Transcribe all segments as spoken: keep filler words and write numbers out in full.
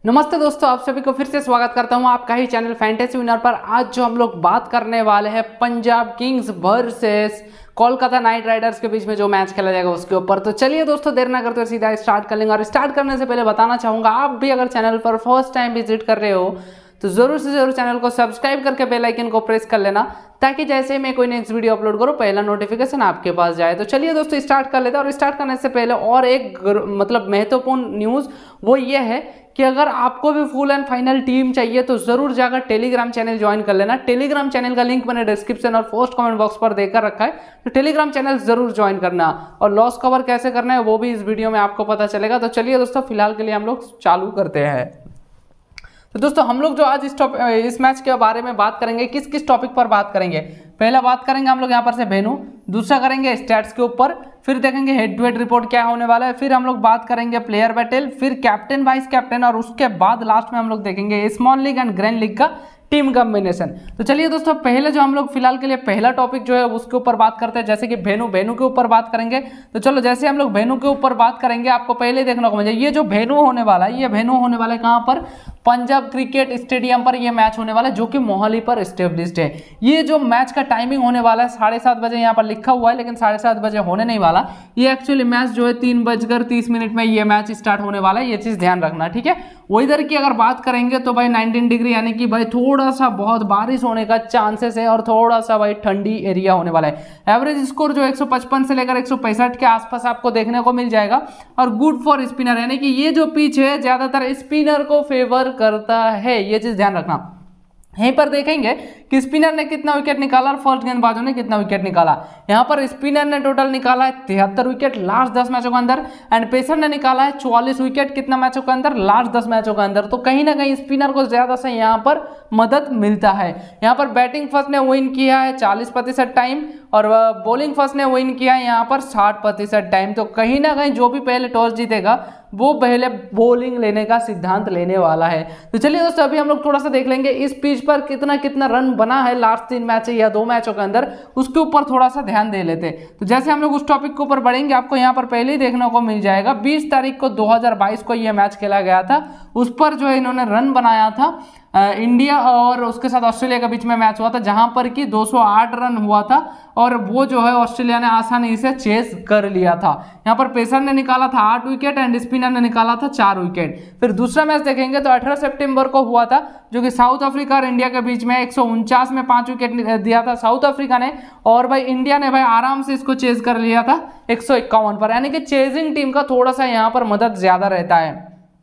नमस्ते दोस्तों, आप सभी को फिर से स्वागत करता हूं आपका ही चैनल फैंटेसी विनर पर। आज जो हम लोग बात करने वाले हैं Punjab kings versus Kolkata knight riders के बीच में जो मैच खेला जाएगा उसके ऊपर। तो चलिए दोस्तों, देर ना करते हुए सीधा स्टार्ट कर लेंगे। और स्टार्ट करने से पहले बताना चाहूंगा, आप भी अगर चैनल पर फर्स्ट टाइम विजिट कर रहे हो तो जरूर से जरूर चैनल को सब्सक्राइब करके बेल आइकन को प्रेस कर लेना, ताकि जैसे ही मैं कोई नेक्स्ट वीडियो अपलोड करूँ पहला नोटिफिकेशन आपके पास जाए। तो चलिए दोस्तों, स्टार्ट कर लेते हैं। और स्टार्ट करने से पहले और एक मतलब महत्वपूर्ण न्यूज़ वो ये है कि अगर आपको भी फुल एंड फाइनल टीम चाहिए तो जरूर जाकर टेलीग्राम चैनल ज्वाइन कर लेना। टेलीग्राम चैनल का लिंक मैंने डिस्क्रिप्शन और फर्स्ट कमेंट बॉक्स पर देकर रखा है, तो टेलीग्राम चैनल जरूर ज्वाइन करना। और लॉस कवर कैसे करना है वो भी इस वीडियो में आपको पता चलेगा। तो चलिए दोस्तों, फिलहाल के लिए हम लोग चालू करते हैं। तो दोस्तों, हम लोग जो आज इस टॉपिक इस मैच के बारे में बात करेंगे, किस किस टॉपिक पर बात करेंगे। पहला बात करेंगे हम लोग यहाँ पर से वेन्यू, दूसरा करेंगे स्टैट्स के ऊपर, फिर देखेंगे हेड टू हेड रिपोर्ट क्या होने वाला है, फिर हम लोग बात करेंगे प्लेयर बैटल, फिर कैप्टन वाइस कैप्टन, और उसके बाद लास्ट में हम लोग देखेंगे small league and grand league का टीम कॉम्बिनेशन। तो चलिए दोस्तों, पहले जो हम लोग फिलहाल के लिए पहला टॉपिक जो है उसके ऊपर बात करते हैं, जैसे कि वेन्यू वेन्यू के ऊपर बात करेंगे। तो चलो, जैसे हम लोग वेन्यू के ऊपर बात करेंगे, आपको पहले देखना को मुझे ये जो वेन्यू होने वाला है, ये वेन्यू होने वाला है कहाँ पर, पंजाब क्रिकेट स्टेडियम पर ये मैच होने वाला है, जो कि मोहाली पर स्टेब्लिश्ड है। ये जो मैच का टाइमिंग होने वाला है साढ़े सात बजे यहाँ पर लिखा हुआ है, लेकिन साढ़े सात बजे होने नहीं वाला। ये एक्चुअली मैच जो है तीन बजकर तीस मिनट में ये मैच स्टार्ट होने वाला है, ये चीज़ ध्यान रखना, ठीक है। वेदर की अगर बात करेंगे तो भाई नाइनटीन डिग्री, यानी कि भाई थोड़ा सा बहुत बारिश होने का चांसेस है, और थोड़ा सा भाई ठंडी एरिया होने वाला है। एवरेज स्कोर जो एक सौ पचपन से लेकर एक सौ पैंसठ के आसपास आपको देखने को मिल जाएगा। और गुड फॉर स्पिनर, यानी कि ये जो पिच है ज्यादातर स्पिनर को फेवर करता है, ये चीज ध्यान रखना। यहीं पर देखेंगे कि स्पिनर ने कितना विकेट निकाला और फर्स्ट गेंदबाजों ने कितना विकेट निकाला। यहाँ पर स्पिनर ने टोटल निकाला है तिहत्तर विकेट लास्ट दस मैचों के अंदर, एंड पेसर ने निकाला है चौवालीस विकेट कितना मैचों के अंदर, लास्ट दस मैचों के अंदर। तो कहीं ना कहीं स्पिनर को ज्यादा से यहाँ पर मदद मिलता है। यहाँ पर बैटिंग फर्स्ट ने विन किया है चालीस प्रतिशत टाइम, और बॉलिंग फर्स्ट ने विन किया है यहाँ पर साठ प्रतिशत टाइम। तो कहीं ना कहीं जो भी पहले टॉस जीतेगा वो पहले बॉलिंग लेने का सिद्धांत लेने वाला है। तो चलिए दोस्तों, अभी हम लोग थोड़ा सा देख लेंगे इस पिच पर कितना कितना रन बना है लास्ट तीन मैच या दो मैचों के अंदर, उसके ऊपर थोड़ा सा ध्यान दे लेते। तो जैसे हम लोग उस टॉपिक के ऊपर बढ़ेंगे, आपको यहाँ पर पहले ही देखने को मिल जाएगा बीस तारीख को दो हज़ार बाईस को यह मैच खेला गया था। उस पर जो है इन्होंने रन बनाया था इंडिया और उसके साथ ऑस्ट्रेलिया के बीच में मैच हुआ था, जहां पर कि दो सौ आठ रन हुआ था, और वो जो है ऑस्ट्रेलिया ने आसानी से चेस कर लिया था। यहाँ पर पेसर ने निकाला था आठ विकेट एंड स्पिनर ने निकाला था चार विकेट। फिर दूसरा मैच देखेंगे तो अठारह सितंबर को हुआ था, जो कि साउथ अफ्रीका और इंडिया के बीच में एक सौ उनचास में पांच विकेट दिया था साउथ अफ्रीका ने, और भाई इंडिया ने भाई आराम से इसको चेज कर लिया था एक सौ इक्यावन पर। यानी कि चेजिंग टीम का थोड़ा सा यहाँ पर मदद ज्यादा रहता है।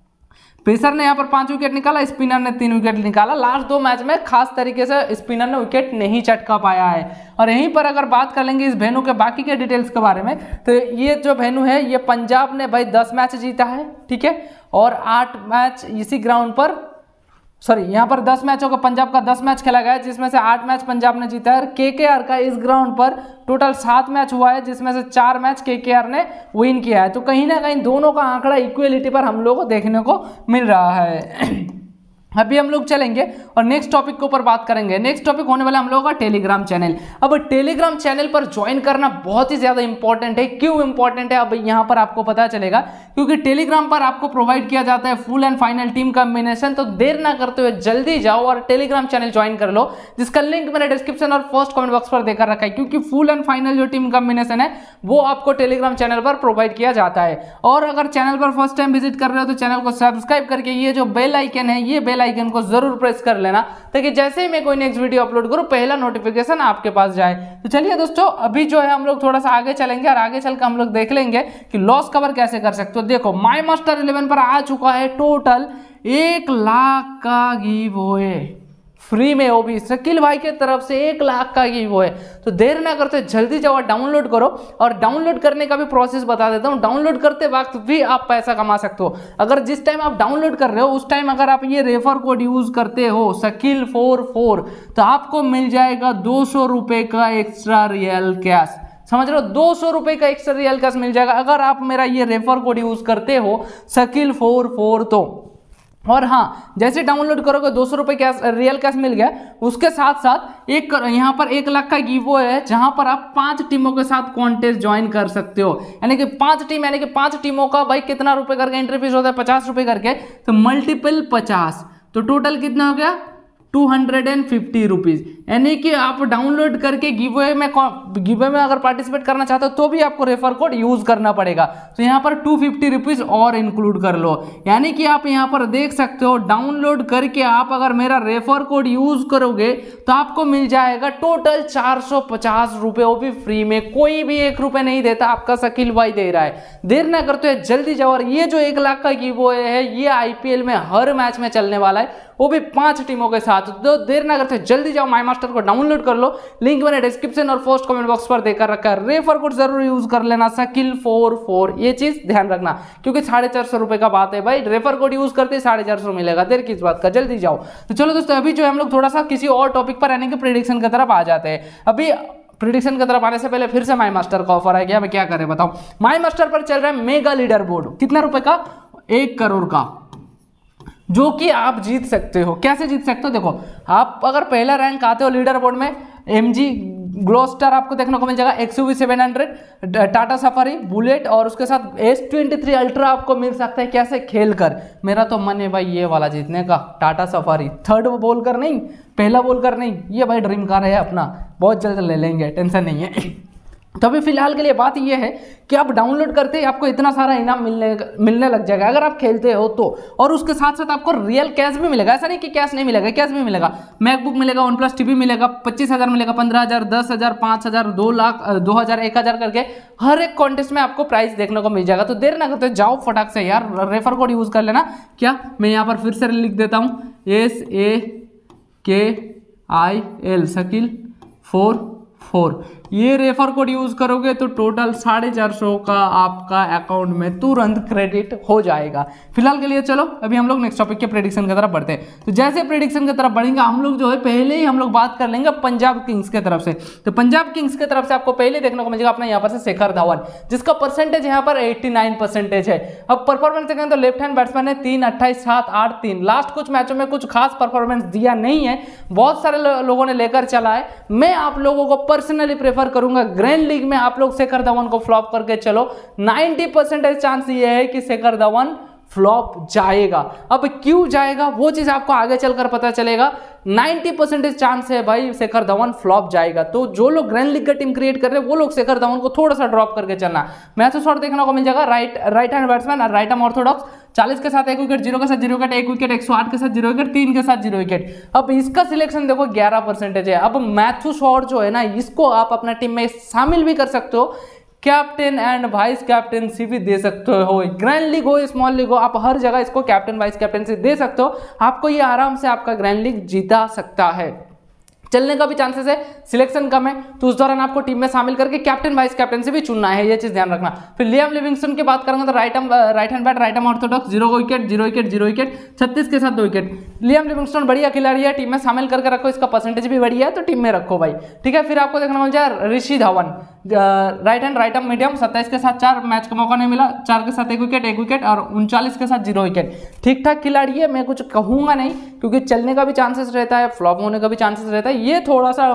पेसर ने यहाँ पर पांच विकेट निकाला, स्पिनर ने तीन विकेट निकाला। लास्ट दो मैच में खास तरीके से स्पिनर ने विकेट नहीं चटका पाया है। और यहीं पर अगर बात कर लेंगे इस वेन्यू के बाकी के डिटेल्स के बारे में, तो ये जो वेन्यू है ये पंजाब ने भाई दस मैच जीता है, ठीक है, और आठ मैच इसी ग्राउंड पर, सॉरी यहाँ पर दस मैचों का पंजाब का दस मैच खेला गया है, जिसमें से आठ मैच पंजाब ने जीता है। और केकेआर का इस ग्राउंड पर टोटल सात मैच हुआ है, जिसमें से चार मैच केकेआर ने विन किया है। तो कहीं ना कहीं दोनों का आंकड़ा इक्वलिटी पर हम लोगों को देखने को मिल रहा है। अभी हम लोग चलेंगे और नेक्स्ट टॉपिक के ऊपर बात करेंगे। नेक्स्ट टॉपिक होने वाला हम लोगों का टेलीग्राम चैनल। अब टेलीग्राम चैनल पर ज्वाइन करना बहुत ही ज्यादा इंपॉर्टेंट है। क्यों इंपॉर्टेंट है अब यहाँ पर आपको पता चलेगा, क्योंकि टेलीग्राम पर आपको प्रोवाइड किया जाता है full and final team combination. तो देर ना करते हुए जल्दी जाओ और टेलीग्राम चैनल ज्वाइन कर लो, जिसका लिंक मैंने डिस्क्रिप्शन और फर्स्ट कमेंट बॉक्स पर देकर रखा है। क्योंकि फुल एंड फाइनल जो टीम कॉम्बिनेशन है वो आपको टेलीग्राम चैनल पर प्रोवाइड किया जाता है। और अगर चैनल पर फर्स्ट टाइम विजिट कर रहे हो तो चैनल को सब्सक्राइब करके ये जो बेल आइकन है, ये बेल आइकन को जरूर प्रेस कर लेना, ताकि जैसे ही मैं कोई नेक्स्ट वीडियो अपलोड करूं पहला नोटिफिकेशन आपके पास जाए। तो चलिए दोस्तों, अभी जो है हम लोग थोड़ा सा आगे चलेंगे और आगे चलकर हम लोग देख लेंगे कि लॉस कवर कैसे कर सकते हो। देखो, माई मास्टर इलेवन पर आ चुका है टोटल एक लाख का गिव अवे फ्री में, वो भी शकील भाई के तरफ से एक लाख का गिव अवे। तो देर ना करते जल्दी जाओ डाउनलोड करो, और डाउनलोड करने का भी प्रोसेस बता देता हूँ। डाउनलोड करते वक्त भी आप पैसा कमा सकते हो। अगर जिस टाइम आप डाउनलोड कर रहे हो उस टाइम अगर आप ये रेफर कोड यूज करते हो शकील फोर फोर, तो आपको मिल जाएगा दो सौ रुपए का एक्स्ट्रा रियल कैश। समझ रहे हो, दो सौ रुपए का एक्स्ट्रा रियल कैश मिल जाएगा अगर आप मेरा ये रेफर कोड यूज करते हो शकील फोर फोर। तो और हाँ, जैसे डाउनलोड करोगे दो सौ रुपये कैश रियल कैश मिल गया, उसके साथ साथ एक यहाँ पर एक लाख का गिव है जहां पर आप पांच टीमों के साथ कॉन्टेस्ट ज्वाइन कर सकते हो। यानी कि पांच टीम यानी कि पांच टीमों का भाई कितना रुपए करके एंट्री फीस होता है, पचास रुपए करके, तो मल्टीपल पचास, तो टोटल कितना हो गया two hundred and fifty rupees. यानी कि आप डाउनलोड करके गिवअवे में गिवअवे में अगर पार्टिसिपेट करना चाहते हो तो भी आपको रेफर कोड यूज करना पड़ेगा। तो यहाँ पर टू फिफ्टी रुपीज और इंक्लूड कर लो। यानी कि आप यहाँ पर देख सकते हो डाउनलोड करके आप अगर मेरा रेफर कोड यूज करोगे तो आपको मिल जाएगा टोटल चार सौ पचास रुपए, वो भी फ्री में, कोई भी एक रुपए नहीं देता, आपका शकील भाई दे रहा है। देर ना करते हो जल्दी जाओ। और ये जो एक लाख का गिवअवे है ये आईपीएल में हर मैच में चलने वाला है, वो भी पांच टीमों के साथ। तो देर ना करते जल्दी जाओ, माई मास्टर को डाउनलोड कर लो, लिंक मैंने डिस्क्रिप्शन और फर्स्ट कमेंट बॉक्स पर देकर रखा है। रेफर कोड जरूर यूज कर लेना, शकील फोर फोर, ये चीज ध्यान रखना, क्योंकि साढ़े चार सौ रुपए का बात है भाई, रेफर कोड यूज करते साढ़े चार सौ मिलेगा, देर किस बात का, जल्दी जाओ। तो चलो दोस्तों, अभी जो है हम लोग थोड़ा सा किसी और टॉपिक पर यानी कि प्रेडिक्शन की तरफ आ जाते हैं। अभी प्रेडिक्शन की तरफ आने से पहले फिर से माई मास्टर का ऑफर है, क्या मैं क्या करें बताऊं। माई मास्टर पर चल रहा है मेगा लीडर बोर्ड, कितना रुपए का, एक करोड़ का, जो कि आप जीत सकते हो। कैसे जीत सकते हो, देखो आप अगर पहला रैंक आते हो लीडर बोर्ड में, एमजी ग्लोस्टर आपको देखने को मिल जाएगा, XUV seven hundred, Tata Safari, bullet और उसके साथ एस ट्वेंटी थ्री अल्ट्रा आपको मिल सकता है। कैसे, खेल कर। मेरा तो मन है भाई ये वाला जीतने का, टाटा सफारी, थर्ड बोल कर नहीं, पहला बोल कर नहीं, ये भाई ड्रीम कार है अपना, बहुत जल्द ले लेंगे, टेंशन नहीं है। तो अभी फिलहाल के लिए बात यह है कि आप डाउनलोड करते ही आपको इतना सारा इनाम मिलने मिलने लग जाएगा अगर आप खेलते हो तो, और उसके साथ साथ आपको रियल कैश भी मिलेगा। ऐसा नहीं कि कैश नहीं मिलेगा, कैश भी मिलेगा। मैकबुक मिलेगा, वन प्लस टीवी मिलेगा, पच्चीस हजार मिलेगा, पंद्रह हजार, दस हजार, पाँच हजार, दो लाख, दो हजार, एक हजार करके हर एक कॉन्टेस्ट में आपको प्राइस देखने को मिल जाएगा। तो देर ना करते जाओ फटाक से यार, रेफर कोड यूज कर लेना। क्या मैं यहाँ पर फिर से लिख देता हूँ, S A K I L, Shakeel four four, ये रेफर कोड यूज करोगे तो टोटल साढ़े चार सौ का आपका अकाउंट में तुरंत क्रेडिट हो जाएगा। फिलहाल के लिए चलो अभी हम लोग नेक्स्ट टॉपिक के प्रेडिक्शन की तरफ बढ़ते हैं। तो जैसे प्रेडिक्शन की तरफ बढ़ेंगे हम लोग जो है पहले ही हम लोग बात कर लेंगे पंजाब किंग्स की तरफ से। तो पंजाब किंग्स की तरफ से आपको पहले देखने को मिलेगा अपना यहाँ पर से शिखर धवन, जिसका परसेंटेज यहाँ पर नवासी परसेंटेज है। अब परफॉर्मेंस देखें तो लेफ्ट हैंड बैट्समैन है, तीन अट्ठाईस सात आठ तीन, लास्ट कुछ मैचों में कुछ खास परफॉर्मेंस दिया नहीं है, बहुत सारे लोगों ने लेकर चला है। मैं आप लोगों को पर्सनली प्रेफर करूंगा ग्रैंड लीग में आप लोग शिखर धवन को फ्लॉप करके चलो, नब्बे परसेंटेज चांस ये है कि शिखर धवन फ्लॉप जाएगा। अब क्यों जाएगा वो चीज आपको आगे चलकर पता चलेगा। नब्बे परसेंटेज चांस है भाई शिखर धवन फ्लॉप जाएगा। तो जो लोग ग्रैंड लीग का टीम क्रिएट कर रहे हैं वो लोग शिखर धवन को थोड़ा सा ड्रॉप करके चलना। मैच शॉट देखने को मिल जाएगा, राइट राइट हैंड बैट्समैन और राइट आर्म ऑर्थोडॉक्स, चालीस के साथ एक विकेट, जीरो के साथ जीरो विकेट, एक विकेट, एक सौ आठ के साथ जीरो विकेट, तीन के साथ जीरो विकेट। अब इसका सिलेक्शन देखो ग्यारह परसेंटेज है। अब मैथ्यू शॉट जो है ना, इसको आप अपना टीम में शामिल भी कर सकते हो, कैप्टन एंड वाइस कैप्टनसी भी दे सकते हो। ग्रैंड लीग हो, स्मॉल लीग हो, आप हर जगह इसको कैप्टन वाइस कैप्टनसी दे सकते हो। आपको ये आराम से आपका ग्रैंड लीग जीता सकता है। चलने का भी चांसेस है, सिलेक्शन कम है, तो उस दौरान आपको टीम में शामिल करके कैप्टन वाइस कैप्टन से भी चुनना है, ये चीज ध्यान रखना। फिर लियाम लिविंगस्टन की बात करेंगे तो right right hand bat, right arm orthodox, zero wicket, zero wicket, zero wicket, छत्तीस के साथ दो विकेट। लियाम लिविंगस्टन बढ़िया खिलाड़ी है, टीम में शामिल करके रखो, इसका परसेंटेज भी बढ़िया है तो टीम में रखो भाई, ठीक है। फिर आपको देखना मिल जाए Rishi Dhawan, right hand right arm medium, सत्ताईस के साथ चार, मैच का मौका नहीं मिला, चार के साथ एक विकेट, एक विकेट और उनचालीस के साथ जीरो विकेट। ठीक ठाक खिलाड़ी है, मैं कुछ कहूंगा नहीं, क्योंकि चलने का भी चांसेस रहता है, फ्लॉप होने का भी चांसेस रहता है। ये थोड़ा सा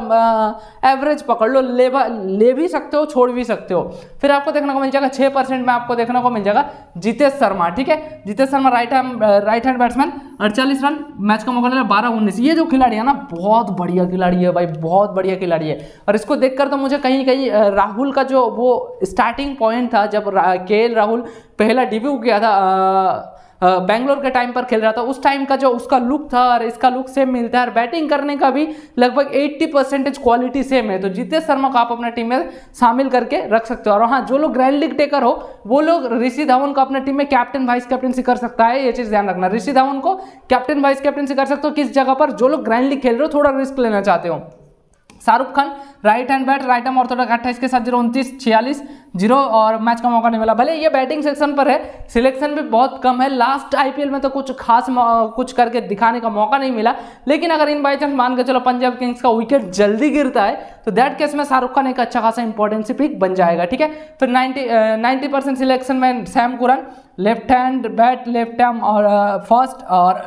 एवरेज पकड़ लो, ले ले भी सकते हो, छोड़ भी सकते हो। फिर आपको देखने को मिल जाएगा छह परसेंट में आपको देखने को मिल जाएगा जितेश शर्मा, ठीक है। Jitesh Sharma right hand right hand batsman, अड़तालीस रन, मैच का मौका मिला बारह उन्नीस। ये जो खिलाड़ी है ना बहुत बढ़िया खिलाड़ी है भाई, बहुत बढ़िया खिलाड़ी है। और इसको देखकर तो मुझे कहीं कहीं राहुल का जो वो स्टार्टिंग पॉइंट था, जब के एल राहुल पहला डेब्यू किया था बैंगलोर के टाइम पर खेल रहा था, उस टाइम का जो उसका लुक था और इसका लुक सेम मिलता है, और बैटिंग करने का भी लगभग अस्सी परसेंटेज क्वालिटी सेम है। तो जितेश शर्मा को आप अपने टीम में शामिल करके रख सकते हो। और हाँ, जो लोग ग्रैंड लीग टेकर हो वो लोग ऋषि धवन को अपने टीम में कैप्टन वाइस कैप्टनसी कर सकता है, ये चीज ध्यान रखना। ऋषि धवन को कैप्टन वाइस कैप्टनसी कर सकते हो किस जगह पर, जो लोग ग्रैंड लीग खेल रहे हो, थोड़ा रिस्क लेना चाहते हो। Shahrukh Khan right hand bat, right arm orthodox अट्ठाईस के साथ जीरो, उनतीस छियालीस जीरो और मैच का मौका नहीं मिला। भले ये बैटिंग सेक्शन पर है, सिलेक्शन भी बहुत कम है, लास्ट आईपीएल में तो कुछ खास कुछ करके दिखाने का मौका नहीं मिला, लेकिन अगर इन बाई चांस मान के चलो पंजाब किंग्स का विकेट जल्दी गिरता है तो दैट केस में शाहरुख खान एक अच्छा खासा इंपॉर्टेंट पिक बन जाएगा। ठीक है, फिर नाइन्टी नाइन्टी परसेंट सिलेक्शन में Sam Curran left hand bat, left arm और फर्स्ट और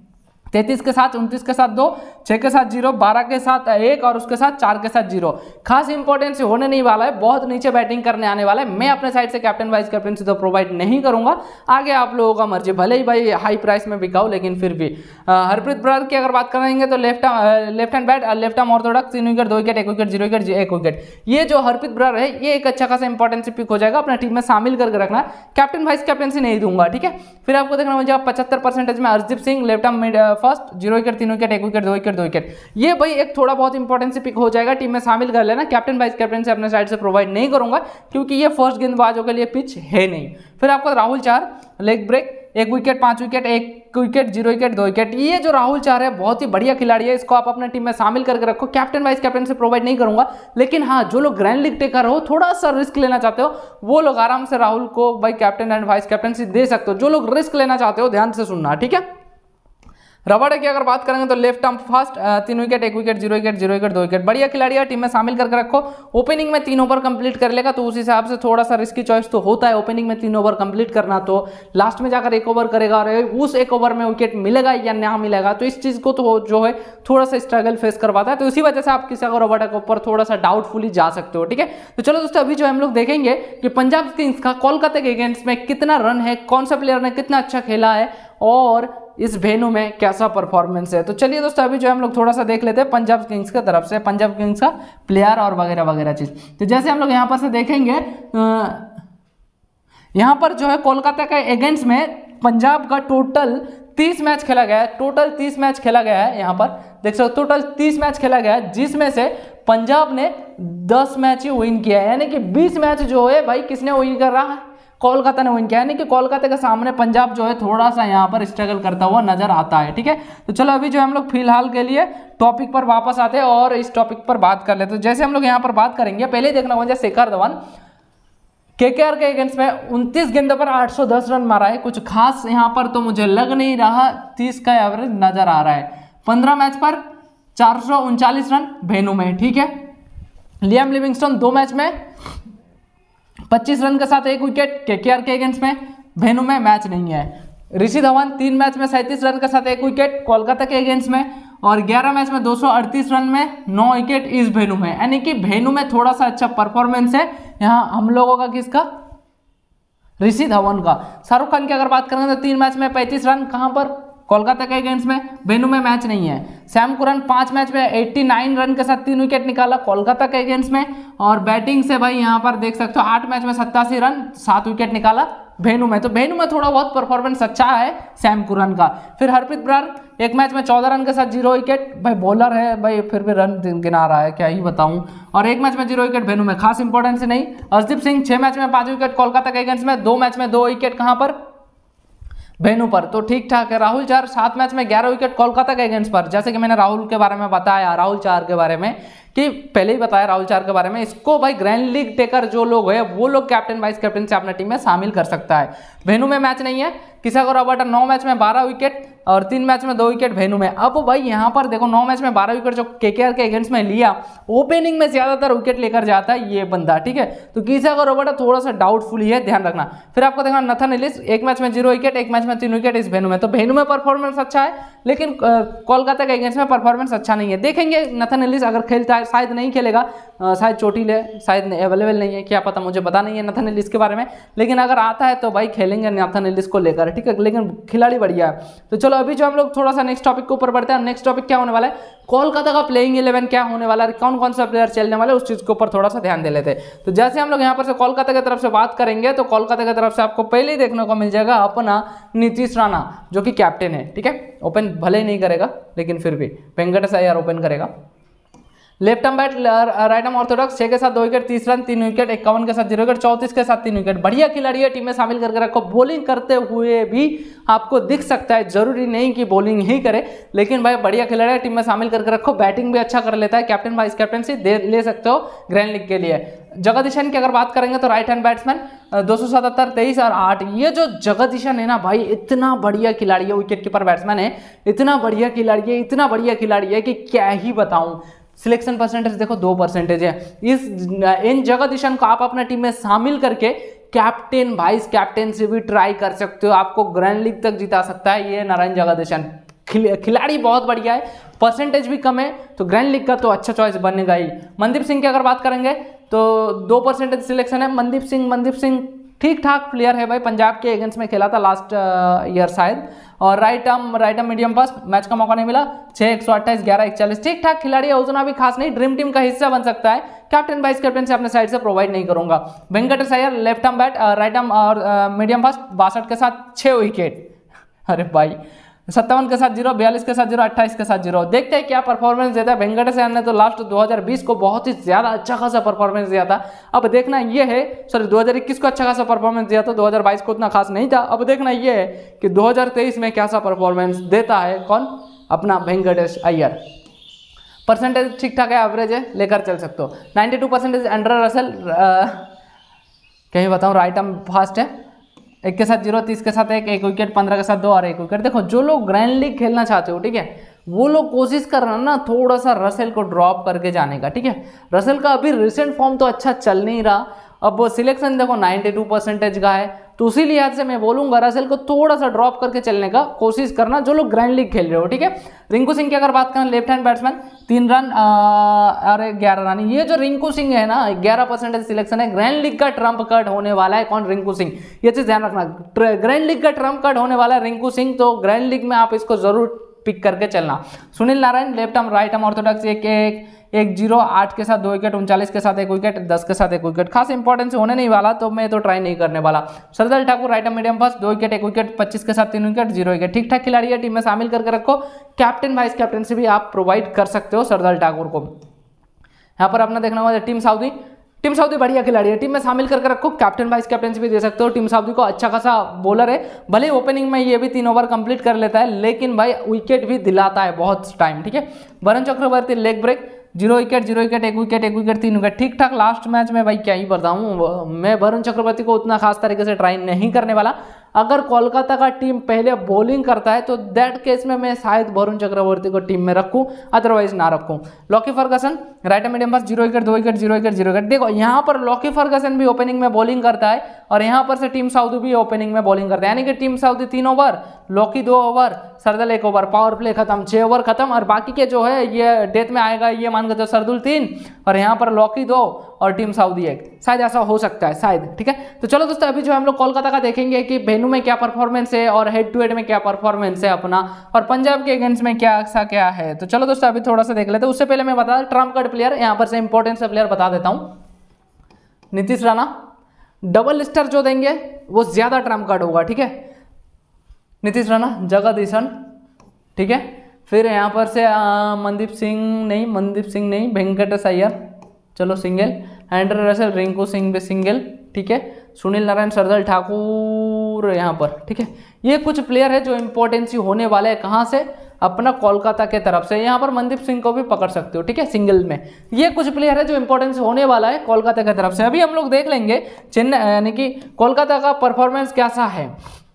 तैंतीस के साथ, उनतीस के साथ दो, छः के साथ जीरो, बारह के साथ एक और उसके साथ चार के साथ जीरो। खास इंपॉर्टेंस होने नहीं वाला है, बहुत नीचे बैटिंग करने आने वाला है। मैं अपने साइड से कैप्टन वाइस कैप्टनसी तो प्रोवाइड नहीं करूंगा, आगे आप लोगों का मर्जी, भले ही भाई हाई प्राइस में बिकाओ लेकिन फिर भी। हरप्रीत ब्रार की अगर बात करेंगे तो left left hand bat, left arm orthodox, तीन विकेट, दो विकेट, एक विकेट, जीरो विकेट, एक विकेट। ये जो हरप्रीत ब्रार है ये एक अच्छा खासा इंपॉर्टेंस पिक हो जाएगा, अपना टीम में शामिल करके रखना। कैप्टन वाइस कैप्टनसी नहीं दूंगा। ठीक है, फिर आपको देखना मुझे पचहत्तर परसेंटेज में Arshdeep Singh left arm mid fast, zero wicket, तीन विकेट, एक विकेट, दो विकेट, दो विकेट। ये भाई एक थोड़ा बहुत इंपॉर्टेंट पिक हो जाएगा, टीम में शामिल कर लेना। कैप्टन वाइस कैप्टन से अपने साइड से प्रोवाइड नहीं करूंगा क्योंकि ये फर्स्ट गेंदबाजों के लिए पिच है नहीं। फिर आपको राहुल चार लेग ब्रेक, एक विकेट, पांच विकेट, एक विकेट, जीरो विकेट, दो विकेट। ये जो राहुल चार है बहुत ही बढ़िया खिलाड़ी है, इसको आप अपने टीम में शामिल करके रखो। कैप्टन वाइस कैप्टन से प्रोवाइड नहीं करूंगा, लेकिन हाँ जो लोग ग्रैंड लीग टेकर हो, थोड़ा सा रिस्क लेना चाहते हो, वो लोग आराम से राहुल को भाई कैप्टन एंड वाइस कैप्टनसी दे सकते हो। जो लोग रिस्क लेना चाहते हो ध्यान से सुनना। ठीक है, रबाडा की अगर बात करेंगे तो लेफ्ट आर्म फास्ट, तीन विकेट, एक wicket, zero wicket, zero wicket, दो विकेट। बढ़िया खिलाड़ी है, टीम में शामिल करके रखो। ओपनिंग में तीन ओवर कंप्लीट कर लेगा तो उस हिसाब से थोड़ा सा रिस्की चॉइस तो होता है ओपनिंग में तीन ओवर कंप्लीट करना, तो लास्ट में जाकर एक ओवर करेगा और उस एक ओवर में विकेट मिलेगा या ना मिलेगा, तो इस चीज को तो जो है थोड़ा सा स्ट्रगल फेस करवाता है। तो इसी वजह से आप किसी को रबाडा के ऊपर थोड़ा सा डाउटफुली जा सकते हो। ठीक है, तो चलो दोस्तों अभी जो हम लोग देखेंगे कि पंजाब किंग्स का कोलकाता के अगेंस्ट में कितना रन है, कौन सा प्लेयर ने कितना अच्छा खेला है और इस वेन्यू में कैसा परफॉर्मेंस है। तो चलिए दोस्तों अभी जो हम लोग थोड़ा सा देख लेते हैं पंजाब किंग्स की तरफ से, पंजाब किंग्स का प्लेयर और वगैरह वगैरह चीज। तो जैसे हम लोग यहाँ पर से देखेंगे, यहाँ पर जो है कोलकाता के अगेंस्ट में पंजाब का टोटल तीस मैच खेला गया है, टोटल तीस मैच खेला गया है। यहाँ पर देख सकते हो टोटल तीस मैच खेला गया है, जिसमें से पंजाब ने दस मैच ही विन किया है, यानी कि बीस मैच जो है भाई किसने विन कर रहा है, कोलकाता ने विन किया। यानी कि कोलकाता के सामने पंजाब जो है थोड़ा सा यहाँ पर स्ट्रगल करता हुआ नजर आता है। ठीक है, तो चलो अभी जो हम लोग फिलहाल के लिए टॉपिक पर वापस आते हैं और इस टॉपिक पर बात कर लेते हैं। तो जैसे हम लोग यहाँ पर बात करेंगे, पहले देखना होगा शिखर धवन केकेआर के अगेंस्ट में उनतीस गेंदों पर आठ सौ दस रन मारा है, कुछ खास यहाँ पर तो मुझे लग नहीं रहा, तीस का एवरेज नजर आ रहा है। पंद्रह मैच पर चार सौ उनचालीस रन वेन्यू में। ठीक है, लियाम लिविंगस्टोन दो मैच में पच्चीस रन के साथ एक विकेट, केकेआर के अगेंस्ट में, वेन्यू में मैच नहीं है। ऋषि धवन तीन मैच में सैंतीस रन के साथ एक विकेट कोलकाता के अगेंस्ट में, और ग्यारह मैच में दो सौ अड़तीस रन में नौ विकेट इस वेन्यू में, यानी कि वेन्यू में थोड़ा सा अच्छा परफॉर्मेंस है यहाँ हम लोगों का। किसका? ऋषि धवन का। शाहरुख खान की अगर बात करेंगे तो तीन मैच में पैंतीस रन, कहां पर? कोलकाता के अगेंस्ट में, वेन्यू में मैच नहीं है। सैम कुरन पांच मैच में नवासी रन के साथ तीन विकेट निकाला कोलकाता के अगेंस्ट में, और बैटिंग से भाई यहां पर देख सकते हो आठ मैच में सत्तासी रन सात विकेट निकाला वेन्यू में, तो वेन्यू में थोड़ा बहुत परफॉर्मेंस अच्छा है सैम कुरन का। फिर हरप्रीत ब्रार एक मैच में चौदह रन के साथ जीरो विकेट, भाई बॉलर है भाई फिर भी रन गिना रहा है, क्या ही बताऊं, और एक मैच में जीरो विकेट वेन्यू में, खास इंपॉर्टेंस नहीं। अर्शदीप सिंह छह मैच में पांच विकेट कोलकाता के अगेंस्ट में, दो मैच में दो विकेट कहां पर? वेन्यू पर, तो ठीक ठाक है। राहुल चार सात मैच में ग्यारह विकेट कोलकाता के अगेंस्ट पर, जैसे कि मैंने राहुल के बारे में बताया, राहुल चार के बारे में कि पहले ही बताया राहुल चार के बारे में, इसको भाई ग्रैंड लीग टेकर जो लोग है वो लोग कैप्टन वाइस कैप्टन से अपने टीम में शामिल कर सकता है। वेन्यू में मैच नहीं है। किसागो रबाडा नौ मैच में बारह विकेट और तीन मैच में दो विकेट वेन्यू में। अब भाई यहाँ पर देखो नौ मैच में बारह विकेट जो केकेआर के अगेंस्ट में लिया, ओपनिंग में ज्यादातर विकेट लेकर जाता है ये बंदा, ठीक है। तो किसागो रबाडा थोड़ा सा डाउटफुल ही है, ध्यान रखना। फिर आपको देखना नथन एलिस एक मैच में जीरो विकेट, एक मैच में तीन विकेट इस वेन्यू में, तो वेन्यू में परफॉर्मेंस अच्छा है, लेकिन कोलकाता के अगेंस्ट में परफॉर्मेंस अच्छा नहीं है। देखेंगे नथन एलिस अगर खेलता है, शायद नहीं खेलेगा, शायद चोटिल है, शायद अवेलेबल नहीं है, क्या पता, मुझे पता नहीं है नथन एलिस के बारे में, लेकिन अगर आता है तो भाई खेलेंगे नथन एलिस को लेकर, ठीक है, लेकिन खिलाड़ी बढ़िया है। तो चलो अभी जो हम लोग थोड़ा सा नेक्स्ट टॉपिक के ऊपर बढ़ते हैं। नेक्स्ट टॉपिक क्या होने वाला है, कोलकाता का प्लेइंग इलेवन क्या होने वाला है, कौन कौन सा प्लेयर चलने वाले, उस चीज के ऊपर थोड़ा सा ध्यान दे लेते हैं। तो जैसे हम लोग यहाँ पर से कोलकाता की तरफ से बात करेंगे, तो कोलकाता की तरफ से आपको पहले ही देखने को मिल जाएगा अपना नीतीश राणा, जो कि कैप्टन है, ठीक है। ओपन भले ही नहीं करेगा, लेकिन फिर भी वेंकटेश अय्यर ओपन करेगा। Left arm bat right arm orthodox, छह के साथ दो विकेट, तीस रन तीन विकेट, इक्यावन के साथ जीरो विकेट, चौंतीस के साथ तीन विकेट। बढ़िया खिलाड़ी है, टीम में शामिल करके रखो। बॉलिंग करते हुए भी आपको दिख सकता है, जरूरी नहीं कि बॉलिंग ही करे, लेकिन भाई बढ़िया खिलाड़ी है, टीम में शामिल करके रखो। बैटिंग भी अच्छा कर लेता है, कैप्टन वाइस कैप्टनसी दे ले सकते हो ग्रैंड लीग के लिए। जगदीशन की अगर बात करेंगे तो राइट हैंड बैट्समैन, दो सौ सतहत्तर, तेईस और आठ। ये जो जगदीशन है ना भाई, इतना बढ़िया खिलाड़ी है, विकेट कीपर बैट्समैन है, इतना बढ़िया खिलाड़ी है, इतना बढ़िया खिलाड़ी है कि क्या ही बताऊं। सिलेक्शन परसेंटेज देखो दो परसेंटेज है। इस इन जगदीशन को आप अपने टीम में शामिल करके कैप्टन वाइस कैप्टन से भी ट्राई कर सकते हो, आपको ग्रैंड लीग तक जिता सकता है ये नारायण जगदीशन। खिलाड़ी बहुत बढ़िया है, परसेंटेज भी कम है, तो ग्रैंड लीग का तो अच्छा चॉइस बनेगा ही। मनदीप सिंह की अगर बात करेंगे तो दो परसेंटेज सिलेक्शन है। मनदीप सिंह मनदीप सिंह ठीक ठाक प्लेयर है भाई, पंजाब के अगेंस्ट में खेला था लास्ट ईयर शायद। और right arm right arm medium fast, match का मौका नहीं मिला, छह एक सौ अट्ठाईस, ग्यारह इकचालीस, ठीक ठाक खिलाड़ी है, उतना भी खास नहीं, ड्रीम टीम का हिस्सा बन सकता है। कैप्टन वाइस कैप्टन से अपने साइड से प्रोवाइड नहीं करूंगा। Venkatesh Iyer left arm bat right arm और मीडियम फास्ट, बासठ के साथ छह विकेट, अरे भाई सत्तावन के साथ जीरो, बयालीस के साथ जीरो, अट्ठाईस के साथ जीरो। देखते हैं क्या परफॉर्मेंस देता है। वेंकटेश अय्यर ने तो लास्ट दो हज़ार बीस को बहुत ही ज्यादा अच्छा खासा परफॉर्मेंस दिया था। अब देखना ये है, सॉरी दो हज़ार इक्कीस को अच्छा खासा परफॉर्मेंस दिया था, दो हज़ार बाईस को उतना खास नहीं था। अब देखना ये है कि दो हज़ार तेईस में कैसा परफॉर्मेंस देता है कौन, अपना वेंकटेश अय्यर। परसेंटेज ठीक ठाक है, एवरेज है, लेकर चल सकते हो। Ninety two percentage Andre Russell, कहीं बताऊँ राइट आर्म फास्ट है, एक के साथ जीरो, तीस के साथ एक, एक विकेट, पंद्रह के साथ दो और एक विकेट। देखो जो लोग ग्रैंड लीग खेलना चाहते हो, ठीक है, वो लोग कोशिश कर रहे हैं ना थोड़ा सा रसेल को ड्रॉप करके जाने का, ठीक है। रसेल का अभी रिसेंट फॉर्म तो अच्छा चल नहीं रहा, अब वो सिलेक्शन देखो बानवे परसेंटेज का है, तो उसी लिहाज से मैं बोलूंगा रसेल को थोड़ा सा ड्रॉप करके चलने का कोशिश करना, जो लोग ग्रैंड लीग खेल रहे हो, ठीक है। रिंकू सिंह की अगर बात करें, लेफ्ट हैंड बैट्समैन, तीन रन और ग्यारह रन। ये जो रिंकू सिंह है ना, ग्यारह परसेंटेज सिलेक्शन है, ग्रैंड लीग का ट्रम्प कार्ड होने वाला है कौन, रिंकू सिंह। ये चीज ध्यान रखना, ग्रैंड लीग का ट्रम्प कार्ड होने वाला है रिंकू सिंह, तो ग्रैंड लीग में आप इसको जरूर पिक करके चलना। Sunil Narine left arm right arm orthodox, एक एक एक जीरो, आठ के साथ दो विकेट, उनचालीस के साथ एक विकेट, दस के साथ एक विकेट। खास इंपॉर्टेंस होने नहीं वाला, तो मैं तो ट्राई नहीं करने वाला। Sardar Thakur right arm medium fast, दो विकेट, एक विकेट, पच्चीस के साथ तीन विकेट, जीरो विकेट। ठीक ठाक खिलाड़ी है, टीम में शामिल करके रखो। कैप्टन वाइस कैप्टन से भी आप प्रोवाइड कर सकते हो सरदार ठाकुर को। यहाँ पर अपना देखना होगा टीम साउदी, टीम साउदी बढ़िया खिलाड़ी है, टीम में शामिल करके रखो। कैप्टन वाइस कैप्टन भी दे सकते हो। टीम साउदी को अच्छा खासा बॉलर है, भले ओपनिंग में ये भी तीन ओवर कंप्लीट कर लेता है, लेकिन भाई विकेट भी दिलाता है बहुत टाइम, ठीक है। Varun Chakravarthy leg break, zero wicket, zero wicket, एक विकेट, एक विकेट, तीन विकेट, ठीक ठाक। लास्ट मैच में भाई क्या ही बताऊं, मैं वरुण चक्रवर्ती को उतना खास तरीके से ट्राई नहीं करने वाला। अगर कोलकाता का टीम पहले बॉलिंग करता है तो दैट केस में मैं शायद वरुण चक्रवर्ती को टीम में रखूं, अदरवाइज ना रखूं। Lockie Ferguson right medium pace, zero wicket, दो wicket, zero wicket, zero wicket. देखो यहाँ पर लॉकी फर्गसन भी ओपनिंग में बॉलिंग करता है और यहाँ पर से टीम साउदी भी ओपनिंग में बॉलिंग करता है, यानी कि टीम साउदी तीन ओवर, लॉकी दो ओवर, सरदल एक ओवर, पावर प्ले खत्म, छह ओवर खत्म। और बाकी के जो है ये डेथ में आएगा, ये मान के चलो सरदुल तीन और यहाँ पर लॉकी दो और टीम साउदी एक, शायद ऐसा हो सकता है शायद, ठीक है। तो चलो दोस्तों अभी जो हम लोग कोलकाता का देखेंगे कि वेन्यू में क्या परफॉर्मेंस है और हेड टू हेड में क्या परफॉर्मेंस है अपना, और पंजाब के अगेंस्ट में क्या ऐसा क्या है। तो चलो दोस्तों अभी थोड़ा सा देख लेते हैं। उससे पहले मैं बता ट्रम्प कार्ड प्लेयर, यहाँ पर से इंपॉर्टेंट से प्लेयर बता देता हूँ। नीतीश राणा डबल स्टार जो देंगे वो ज्यादा ट्रम्प कार्ड होगा, ठीक है। नीतीश राणा, जगदीशन, ठीक है। फिर यहाँ पर से मनदीप सिंह नहीं, मनदीप सिंह नहीं, वेंकटेश अय्यर, चलो single. Andre Russell, Rinku Singh भी सिंगल, ठीक है। सुनील नारायण, सरदार ठाकुर यहाँ पर, ठीक है। ये कुछ प्लेयर है जो इंपॉर्टेंसी होने वाले हैं, कहाँ से, अपना कोलकाता के तरफ से। यहाँ पर मनदीप सिंह को भी पकड़ सकते हो, ठीक है, सिंगल में। ये कुछ प्लेयर है जो इंपॉर्टेंस होने वाला है कोलकाता की तरफ से। अभी हम लोग देख लेंगे चेन्नई यानी कि कोलकाता का परफॉर्मेंस कैसा है।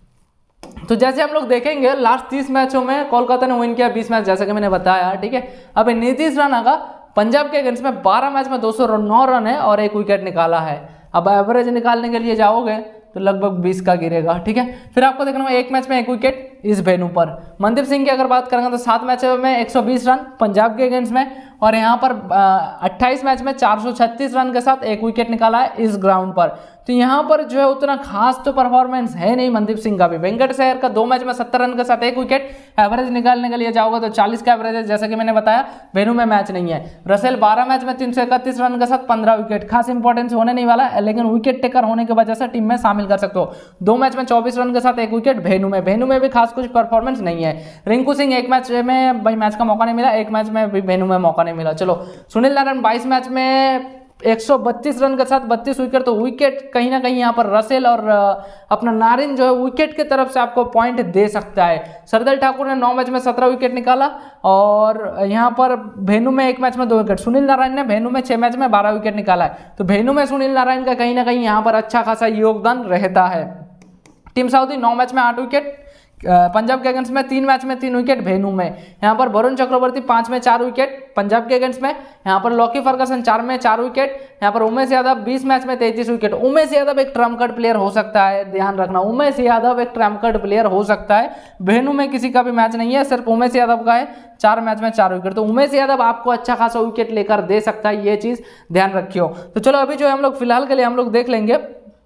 तो जैसे हम लोग देखेंगे लास्ट तीस मैचों में कोलकाता ने विन किया बीस मैच, जैसा कि मैंने बताया, ठीक है। अब नीतीश राणा का पंजाब के अगेंस्ट में बारह मैच में दो सौ नौ रन है और एक विकेट निकाला है। अब एवरेज निकालने के लिए जाओगे तो लगभग बीस का गिरेगा, ठीक है। फिर आपको देखना होगा एक मैच में एक विकेट इस वेन्यू पर। मनदीप सिंह की अगर बात करेंगे तो सात मैचों में एक सौ बीस रन पंजाब के अगेंस्ट में, और यहाँ पर अट्ठाईस मैच में चार सौ छत्तीस रन के साथ एक विकेट निकाला है इस ग्राउंड पर। तो यहाँ पर जो है उतना खास तो परफॉर्मेंस है नहीं मनदीप सिंह का भी। वेंकटेश अय्यर का दो मैच में सत्तर रन के साथ एक विकेट, एवरेज निकालने के लिए जाओगे तो चालीस का एवरेज है, जैसा कि मैंने बताया वेन्यू में मैच नहीं है। रसेल बारह मैच में तीन सौ इकतीस रन के साथ पंद्रह विकेट, खास इंपॉर्टेंस होने नहीं वाला है, लेकिन विकेट टेकर होने की वजह से टीम में शामिल कर सकते हो। दो मैच में चौबीस रन के साथ एक विकेट वेन्यू में, वेन्यू में भी खास कुछ परफॉर्मेंस नहीं है। रिंकू सिंह एक मैच में भाई मैच का मौका नहीं मिला, एक मैच में भी वेन्यू में मौका नहीं मिला। चलो सुनील नारायण बाईस मैच में एक सौ बत्तीस रन के साथ बत्तीस विकेट, तो विकेट कहीं ना कहीं यहाँ पर रसेल और अपना नारिन जो है विकेट की तरफ से आपको पॉइंट दे सकता है। सरदल ठाकुर ने नौ मैच में सत्रह विकेट निकाला और यहाँ पर वेन्यू में एक मैच में दो विकेट। सुनील नारायण ने वेन्यू में छह मैच में बारह विकेट निकाला है, तो वेन्यू में सुनील नारायण का कहीं ना कहीं यहाँ पर अच्छा खासा योगदान रहता है। टीम साउदी नौ मैच में आठ विकेट, पंजाब के अगेंस्ट में तीन मैच में तीन विकेट वेन्यू में। यहाँ पर वरुण चक्रवर्ती पांच में चार विकेट पंजाब के अगेंस्ट में। यहाँ पर लॉकी फर्गसन चार में चार विकेट। यहाँ पर उमेश यादव बीस मैच में तैंतीस विकेट। उमेश यादव एक ट्रम्प कार्ड प्लेयर हो सकता है, ध्यान रखना, उमेश यादव एक ट्रम्प कार्ड प्लेयर हो सकता है। वेन्यू में किसी का भी मैच नहीं है, सिर्फ उमेश यादव का है, चार मैच में चार विकेट। तो उमेश यादव आपको अच्छा खासा विकेट लेकर दे सकता है, ये चीज ध्यान रखियो। तो चलो अभी जो है हम लोग फिलहाल के लिए हम लोग देख लेंगे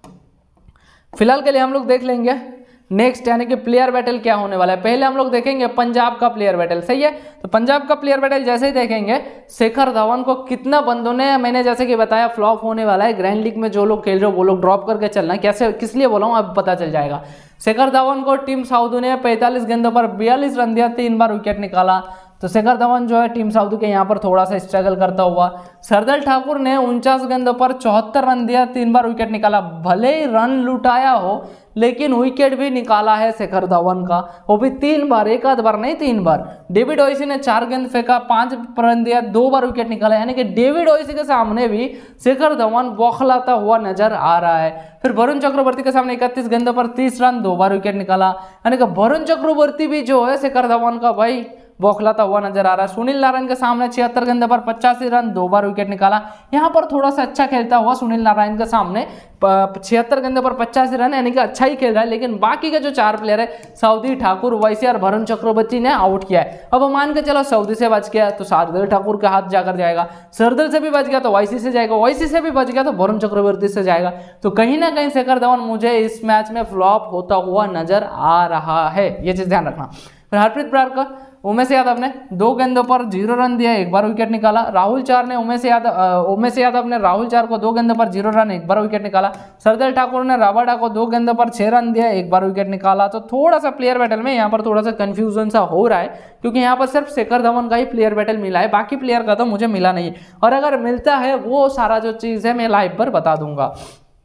फिलहाल के लिए हम लोग देख लेंगे नेक्स्ट, यानी कि प्लेयर बैटल क्या होने वाला है। पहले हम लोग देखेंगे पंजाब का प्लेयर बैटल, सही है। तो पंजाब का प्लेयर बैटल जैसे ही देखेंगे, शिखर धवन को कितना बंदों ने, मैंने जैसे कि बताया फ्लॉप होने वाला है। ग्रैंड लीग में जो लोग खेल रहे हो वो लोग ड्रॉप करके चलना, कैसे किस लिए बोला हूँ अब पता चल जाएगा। शिखर धवन को टीम साउदी ने पैंतालीस गेंदों पर बयालीस रन दिया, तीन बार विकेट निकाला। तो शिखर धवन जो है टीम साउदी के यहाँ पर थोड़ा सा स्ट्रगल करता हुआ। सरदल ठाकुर ने उनचास गेंदों पर चौहत्तर रन दिया, तीन बार विकेट निकाला। भले ही रन लुटाया हो लेकिन विकेट भी निकाला है शिखर धवन का, वो भी तीन बार, एक आध बार नहीं तीन बार। डेविड ओइसी ने चार गेंद फेंका, पांच रन दिया, दो बार विकेट निकाला। यानी कि डेविड ओइसी के सामने भी शिखर धवन बौखलाता हुआ नजर आ रहा है। फिर वरुण चक्रवर्ती के सामने इकतीस गेंदों पर तीस रन, दो बार विकेट निकाला। यानी कि वरुण चक्रवर्ती भी जो है शिखर धवन का भाई बौखलाता हुआ नजर आ रहा है। सुनील नारायण के सामने छिहत्तर गेंदों पर पचासी रन, दो बार विकेट निकाला। यहाँ पर थोड़ा सा अच्छा खेलता हुआ सुनील नारायण के सामने छिहत्तर गेंदों पर पचासी रन, यानी कि अच्छा ही खेल रहा है। लेकिन बाकी के जो चार प्लेयर है सऊदी, ठाकुर, वैसी और वरुण चक्रवर्ती ने आउट किया है। अब मान के चलो सऊदी से बच गया तो शार्दुल ठाकुर के हाथ जाकर जाएगा, सरदल से भी बच गया तो वाईसी से जाएगा, वाईसी से भी बच गया तो वरुण चक्रवर्ती से जाएगा। तो कहीं ना कहीं शिखर धवन मुझे इस मैच में फ्लॉप होता हुआ नजर आ रहा है, ये चीज ध्यान रखना। फिर हरप्रीत ब्रार का उमेश यादव ने दो गेंदों पर जीरो रन दिया, एक बार विकेट निकाला। राहुल चार ने उमेश यादव उमेश यादव ने राहुल चार को दो गेंदों पर जीरो रन, एक बार विकेट निकाला। सरदल ठाकुर ने राबाडा को दो गेंदों पर छह रन दिया, एक बार विकेट निकाला। तो थोड़ा सा प्लेयर बैटल में यहाँ पर थोड़ा सा कंफ्यूजन सा हो रहा है, क्योंकि यहाँ पर सिर्फ शिखर धवन का ही प्लेयर बैटल मिला है, बाकी प्लेयर का तो मुझे मिला नहीं। और अगर मिलता है वो सारा जो चीज़ है मैं लाइव पर बता दूंगा।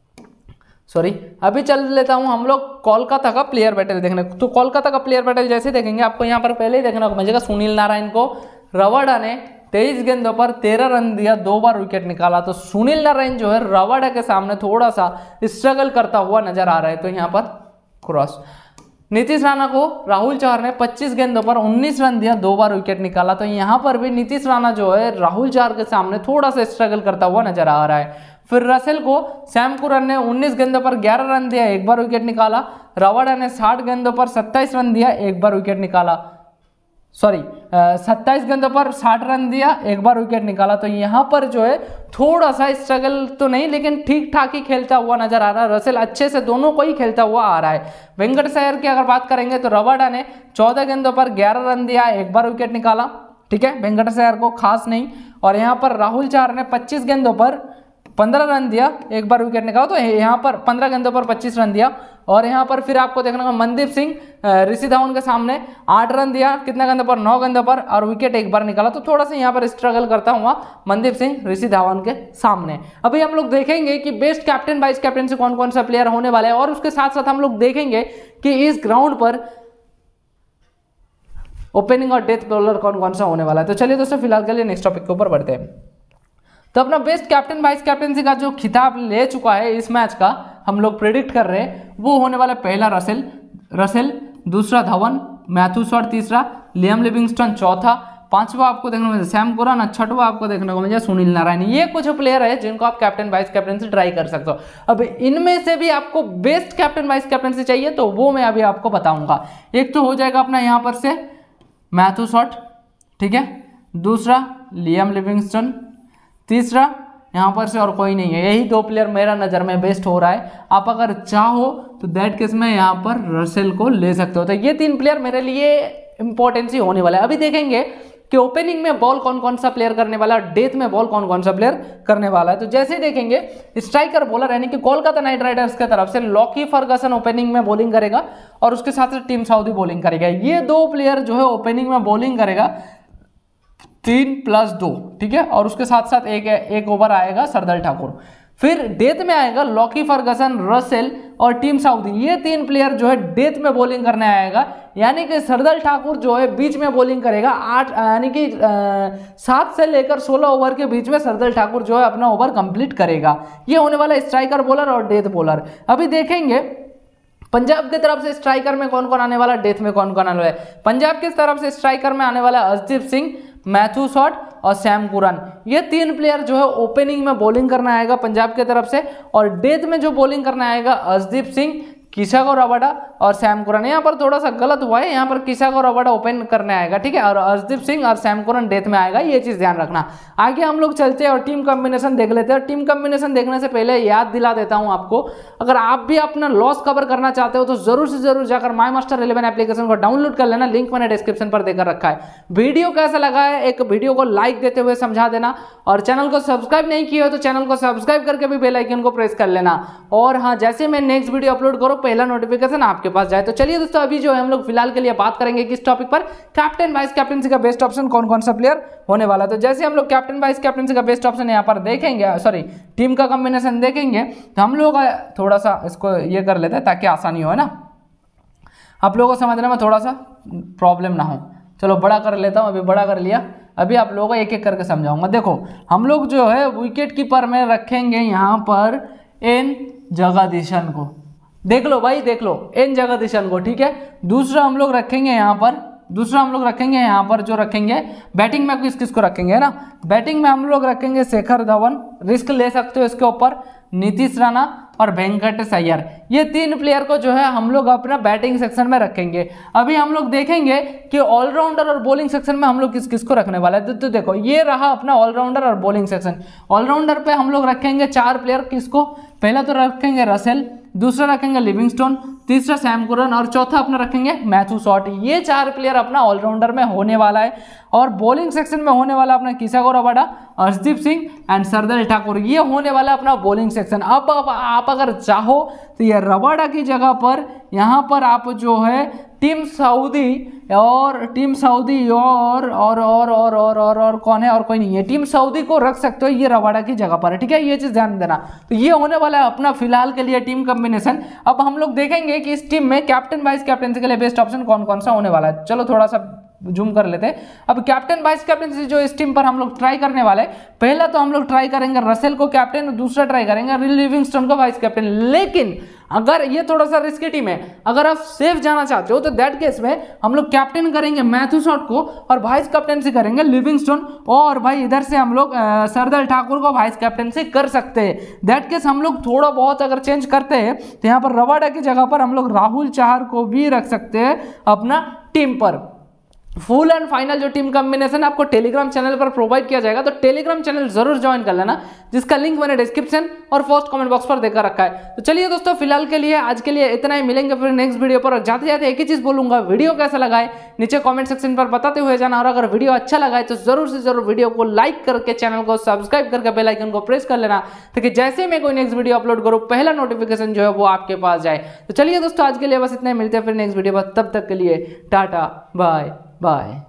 सॉरी, अभी चल लेता हूं हम लोग कोलकाता का प्लेयर बैटल देखने। तो कोलकाता का प्लेयर बैटल जैसे देखेंगे आपको यहाँ पर पहले ही देखना मिलेगा, सुनील नारायण को रवाडा ने तेईस गेंदों पर तेरह रन दिया, दो बार विकेट निकाला। तो सुनील नारायण जो है रवाडा के सामने थोड़ा सा स्ट्रगल करता हुआ नजर आ रहा है, तो यहाँ पर क्रॉस। नीतीश राणा को राहुल चहर ने पच्चीस गेंदों पर उन्नीस रन दिया, दो बार विकेट निकाला। तो यहाँ पर भी नीतीश राणा जो है राहुल चहर के सामने थोड़ा सा स्ट्रगल करता हुआ नजर आ रहा है। फिर रसेल को सैम कुरन ने उन्नीस गेंदों पर ग्यारह रन दिया, एक बार विकेट निकाला। रवाडा ने साठ गेंदों पर सत्ताईस रन दिया, एक बार विकेट निकाला। सॉरी, सत्ताईस गेंदों पर साठ रन दिया, एक बार विकेट निकाला। तो यहाँ पर जो है थोड़ा सा स्ट्रगल तो नहीं, लेकिन ठीक ठाक ही खेलता हुआ नजर आ रहा है। रसेल अच्छे से दोनों को ही खेलता हुआ आ रहा है। वेंकटेश्वर की अगर बात करेंगे तो रवाडा ने चौदह गेंदों पर ग्यारह रन दिया, एक बार विकेट निकाला। ठीक है, वेंकटेश्वर को खास नहीं। और यहाँ पर राहुल चहर ने पच्चीस गेंदों पर पंद्रह रन दिया, एक बार विकेट निकाला। तो यहाँ पर पंद्रह गेंदों पर पच्चीस रन दिया। और यहाँ पर फिर आपको देखना होगा मनदीप सिंह ऋषि धवन के सामने आठ रन दिया, कितना गेंदों पर, नौ गेंदों पर, और विकेट एक बार निकाला। तो थोड़ा सा यहाँ पर स्ट्रगल करता हुआ मनदीप सिंह ऋषि धवन के सामने। अभी हम लोग देखेंगे कि बेस्ट कैप्टन वाइस कैप्टन से कौन कौन सा प्लेयर होने वाले हैं, और उसके साथ साथ हम लोग देखेंगे कि इस ग्राउंड पर ओपनिंग और डेथ बॉलर कौन कौन सा होने वाला है। तो चलिए दोस्तों फिलहाल के लिए नेक्स्ट टॉपिक के ऊपर बढ़ते हैं। तो अपना बेस्ट कैप्टन वाइस कैप्टनसी का जो खिताब ले चुका है इस मैच का, हम लोग प्रेडिक्ट कर रहे हैं वो होने वाला पहला रसेल रसेल दूसरा धवन, मैथ्यू शॉट तीसरा, लियम लिविंगस्टन चौथा, पांचवा आपको देखने को मिले सैम कुरन, छठवा आपको देखने को मिले सुनील नारायण। ये कुछ प्लेयर है जिनको आप कैप्टन वाइस कैप्टन से ट्राई कर सकते हो। अब इनमें से भी आपको बेस्ट कैप्टन वाइस कैप्टन से चाहिए तो वो मैं अभी आपको बताऊंगा। एक तो हो जाएगा अपना यहाँ पर से मैथ्यू शॉट, ठीक है, दूसरा लियम लिविंगस्टन, तीसरा यहाँ पर से और कोई नहीं है। यही दो प्लेयर मेरा नज़र में बेस्ट हो रहा है। आप अगर चाहो तो दैट केस में यहाँ पर रसेल को ले सकते हो। तो ये तीन प्लेयर मेरे लिए इंपॉर्टेंसी होने वाला है। अभी देखेंगे कि ओपनिंग में बॉल कौन कौन सा प्लेयर करने वाला है, डेथ में बॉल कौन कौन सा प्लेयर करने वाला है। तो जैसे ही देखेंगे स्ट्राइकर बॉलर यानी कि कोलकाता नाइट राइडर्स की तरफ से लॉकी फर्गसन ओपनिंग में बॉलिंग करेगा और उसके साथ साथ टीम साउदी बॉलिंग करेगा। ये दो प्लेयर जो है ओपनिंग में बॉलिंग करेगा तीन प्लस दो, ठीक है, और उसके साथ साथ एक एक ओवर आएगा सरदल ठाकुर। फिर डेथ में आएगा लॉकी फर्गसन, रसेल और टीम साउदी। ये तीन प्लेयर जो है डेथ में बॉलिंग करने आएगा, यानी कि सरदल ठाकुर जो है बीच में बॉलिंग करेगा। आठ यानी कि सात से लेकर सोलह ओवर के बीच में सरदल ठाकुर जो है अपना ओवर कंप्लीट करेगा। ये होने वाला स्ट्राइकर बॉलर और डेथ बॉलर। अभी देखेंगे पंजाब की तरफ से स्ट्राइकर में कौन कौन आने वाला, डेथ में कौन कौन आने वाला है। पंजाब की तरफ से स्ट्राइकर में आने वाला अर्शदीप सिंह, मैथ्यू शॉट और सैम कुरन। ये तीन प्लेयर जो है ओपनिंग में बॉलिंग करना आएगा पंजाब की तरफ से, और डेथ में जो बॉलिंग करना आएगा अर्शदीप सिंह, किसागो रबाडा और सैम कुरन। यहाँ पर थोड़ा सा गलत हुआ है, यहाँ पर किसागो रबाडा ओपन करने आएगा, ठीक है, और अर्शदीप सिंह और सैम कुरन डेथ में आएगा, ये चीज ध्यान रखना। आगे हम लोग चलते हैं और टीम कॉम्बिनेशन देख लेते हैं। टीम कॉम्बिनेशन देखने से पहले याद दिला देता हूं आपको, अगर आप भी अपना लॉस कवर करना चाहते हो तो जरूर से जरूर जाकर माई मास्टर इलेवन एप्लीकेशन को डाउनलोड कर लेना, लिंक मैंने डिस्क्रिप्शन पर देकर रखा है। वीडियो कैसा लगा है एक वीडियो को लाइक देते हुए समझा देना, और चैनल को सब्सक्राइब नहीं किया हो तो चैनल को सब्सक्राइब करके भी बेल आइकन को प्रेस कर लेना। और हाँ, जैसे मैं नेक्स्ट वीडियो अपलोड करूँ पहला नोटिफिकेशन आपके पास जाए। तो चलिए दोस्तों, अभी जो है हम लोग फिलहाल के लिए बात करेंगे किस टॉपिक पर, कैप्टन वाइस कैप्टनसी का बेस्ट ऑप्शन कौन कौन सा प्लेयर होने वाला है। तो जैसे हम लोग कैप्टन वाइस कैप्टनसी का बेस्ट ऑप्शन यहाँ पर देखेंगे, सॉरी टीम का कॉम्बिनेशन देखेंगे, तो हम लोग थोड़ा सा इसको ये कर लेते हैं ताकि आसानी हो, है ना, आप लोगों को समझने में थोड़ा सा प्रॉब्लम ना हो। चलो बड़ा कर लेता हूँ, अभी बड़ा कर लिया, अभी आप लोगों को एक एक करके समझाऊंगा। देखो हम लोग जो है विकेट कीपर में रखेंगे यहाँ पर एन जगदीशन को, देख लो भाई, देख लो एन जगदीशन को, ठीक है। दूसरा हम लोग रखेंगे यहाँ पर, दूसरा हम लोग रखेंगे यहाँ पर जो रखेंगे बैटिंग में किस किस को रखेंगे, है ना, बैटिंग में हम लोग रखेंगे शेखर धवन, रिस्क ले सकते हो इसके ऊपर, नीतीश राणा और वेंकटेश अय्यर। ये तीन प्लेयर को जो है हम लोग अपना बैटिंग सेक्शन में रखेंगे। अभी हम लोग देखेंगे कि ऑलराउंडर और बॉलिंग सेक्शन में हम लोग किस किस को रखने वाला है। तो देखो ये रहा अपना ऑलराउंडर और बॉलिंग सेक्शन। ऑलराउंडर पे हम लोग रखेंगे चार प्लेयर, किसको, पहला तो रखेंगे रसेल, दूसरा रखेंगे लिविंगस्टोन, तीसरा सैम कुरन और चौथा अपना रखेंगे मैथ्यू शॉट। ये चार प्लेयर अपना ऑलराउंडर में होने वाला है। और बॉलिंग सेक्शन में होने वाला अपना Kagiso Rabada, Arshdeep Singh and Shardul Thakur, ये होने वाला अपना बॉलिंग सेक्शन। अब आप, आप अगर चाहो तो ये रबाडा की जगह पर यहाँ पर आप जो है टीम सऊदी और टीम सऊदी और और और और और और और कौन है, और कोई नहीं है, टीम सऊदी को रख सकते हो, ये रबाडा की जगह पर है, ठीक है, ये चीज ध्यान देना। तो ये होने वाला है अपना फिलहाल के लिए टीम कॉम्बिनेशन। अब हम लोग देखेंगे कि इस टीम में कैप्टन वाइस कैप्टनसी के लिए बेस्ट ऑप्शन कौन कौन सा होने वाला है। चलो थोड़ा सा जूम कर लेते हैं। अब कैप्टन वाइस कैप्टनसी जो इस टीम पर हम लोग ट्राई करने वाले हैं, पहला तो हम लोग ट्राई करेंगे रसेल को कैप्टन, दूसरा ट्राई करेंगे लिविंगस्टोन को वाइस कैप्टन। लेकिन अगर ये थोड़ा सा रिस्की टीम है, अगर आप सेफ जाना चाहते हो तो दैट केस में हम लोग कैप्टन करेंगे मैथ्यू शॉट को और वाइस कैप्टनसी करेंगे लिविंगस्टोन, और भाई इधर से हम लोग सरदल ठाकुर को वाइस कैप्टनसी कर सकते हैं। दैट केस हम लोग थोड़ा बहुत अगर चेंज करते हैं तो यहाँ पर रबाडा की जगह पर हम लोग राहुल चाहर को भी रख सकते हैं अपना टीम पर। फुल एंड फाइनल जो टीम कॉम्बिनेशन आपको टेलीग्राम चैनल पर प्रोवाइड किया जाएगा, तो टेलीग्राम चैनल जरूर ज्वाइन कर लेना, जिसका लिंक मैंने डिस्क्रिप्शन और फर्स्ट कमेंट बॉक्स पर देकर रखा है। तो चलिए दोस्तों, फिलहाल के लिए आज के लिए इतना ही, मिलेंगे फिर नेक्स्ट वीडियो पर। और जाते जाते एक ही चीज बोलूंगा, वीडियो कैसा लगा है नीचे कॉमेंट सेक्शन पर बताते हुए जाना, और अगर वीडियो अच्छा लगा है तो जरूर से जरूर वीडियो को लाइक करके चैनल को सब्सक्राइब करके बेल आइकन को प्रेस कर लेना, ताकि जैसे मैं कोई नेक्स्ट वीडियो अपलोड करूँ पहला नोटिफिकेशन जो है वो आपके पास जाए। तो चलिए दोस्तों, आज के लिए बस इतना ही, मिलते हैं फिर नेक्स्ट वीडियो पर, तब तक के लिए टाटा बाय बाय।